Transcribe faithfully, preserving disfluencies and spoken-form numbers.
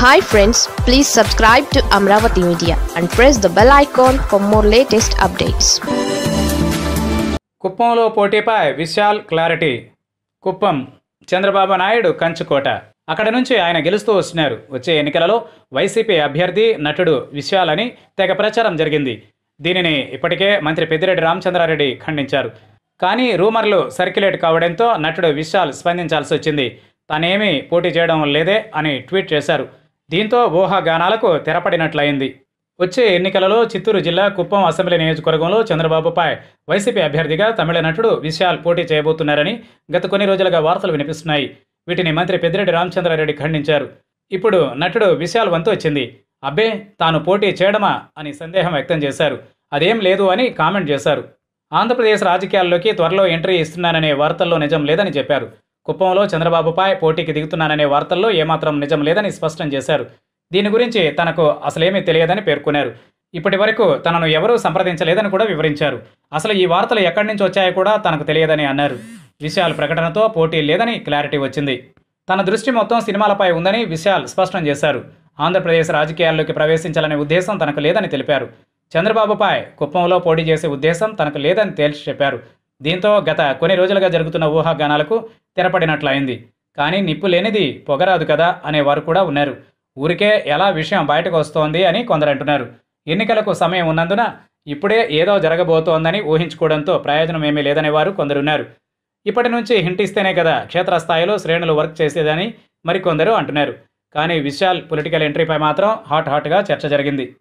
Hi friends, please subscribe to Amaravathi Media and press the bell icon for more latest updates. కుప్పంలో పోటీపై Vishal clarity. Kuppam Chandrababu Naidu కంచుకోట. అక్కడ నుంచి ఆయన గెలుస్తూ వస్తున్నారు. వచ్చే ఎన్నికలలో వైసీపీ అభ్యర్థి నటుడు విశాల్ అని తెగ ప్రచారం జరిగింది. దీనిని ఇప్పటికే మంత్రి పెద్దిరెడ్డి రామచంద్రారెడ్డి ఖండించారు. కానీ రూమర్లు సర్క్యులేట్ కావడంతో నటుడు విశాల్ స్పందించాల్సి వచ్చింది. తానేమీ పోటీ చేయడం లేదే అని ట్వీట్ చేశారు. దీంతో ఊహాగానాలకు తెరపడినట్లయింది. వచ్చే ఎన్నికలలో చిత్తూరు జిల్లా కుప్పం అసెంబ్లీ నియోజకవర్గంలో చంద్రబాబుపై వైసీపీ అభ్యర్థిగా తమిళ నటుడు విశాల్ పోటీ చేయబోతున్నారని గత కొన్ని రోజులుగా వార్తలు వినిపిస్తున్నాయి. వీటిని మంత్రి పెద్దిరెడ్డి రామచంద్రారెడ్డి ఖండించారు. ఇప్పుడు నటుడు విశాల్ వంతు వచ్చింది. అబ్బే, తాను పోటీ చేయడమా అని సందేహం వ్యక్తం చేశారు. అదేం లేదు అని కామెంట్ చేశారు. ఆంధ్రప్రదేశ్ రాజకీయాల్లోకి త్వరలో ఎంట్రీ ఇస్తున్నాననే వార్తల్లో నిజం లేదని చెప్పారు. కుప్పంలో చంద్రబాబుపై పోటీకి దిగుతున్నాననే వార్తల్లో ఏమాత్రం నిజం లేదని స్పష్టం చేశారు. దీని గురించి తనకు అసలేమీ తెలియదని పేర్కొన్నారు. ఇప్పటి వరకు తనను ఎవరూ సంప్రదించలేదని కూడా వివరించారు. అసలు ఈ వార్తలు ఎక్కడి నుంచి వచ్చాయో కూడా తనకు తెలియదని అన్నారు. విశాల్ ప్రకటనతో పోటీ లేదని క్లారిటీ వచ్చింది. తన దృష్టి మొత్తం సినిమాలపై ఉందని విశాల్ స్పష్టం చేశారు. ఆంధ్రప్రదేశ్ రాజకీయాల్లోకి ప్రవేశించాలనే ఉద్దేశం తనకు లేదని తెలిపారు. చంద్రబాబుపై కుప్పంలో పోటీ చేసే ఉద్దేశం తనకు లేదని తేల్చి చెప్పారు. దీంతో గత కొన్ని రోజులుగా జరుగుతున్న ఊహాగానాలకు తెరపడినట్లయింది. కానీ నిప్పు లేనిది పొగరాదు కదా అనేవారు కూడా ఉన్నారు. ఊరికే ఎలా విషయం బయటకు వస్తోంది అని కొందరు అంటున్నారు. ఎన్నికలకు సమయం ఉన్నందున ఇప్పుడే ఏదో జరగబోతోందని ఊహించుకోవడంతో ప్రయోజనం ఏమీ లేదనేవారు కొందరున్నారు. ఇప్పటి నుంచి హింట్ ఇస్తేనే కదా క్షేత్రస్థాయిలో శ్రేణులు వర్క్ చేసేదని మరికొందరు అంటున్నారు. కానీ విశాల్ పొలిటికల్ ఎంట్రీపై మాత్రం హాట్ హాట్గా చర్చ జరిగింది.